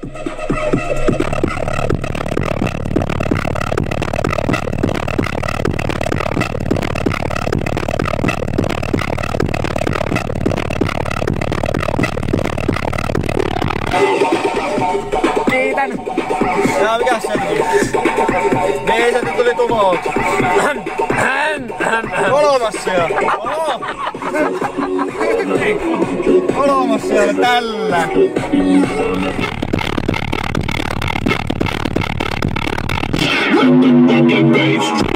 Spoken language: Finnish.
Kiitän! Jaa, mikäs se tuli? Niin, se tuli tulos. Kolmas siellä. Kolmas siellä tällä.